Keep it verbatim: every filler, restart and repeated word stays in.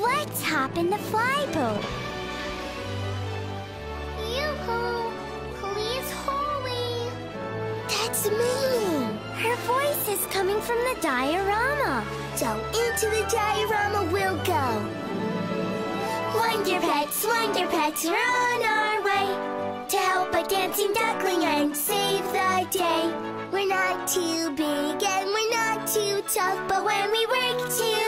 Let's hop in the flyboat. Yoo-hoo! Please hurry! That's Ming-Ming! Her voice is coming from the diorama. So into the diorama we'll go. Wonder Pets, Wonder Pets, we're on our way to help a dancing duckling and save the day. We're not too big and we're not too tough, but when we work together,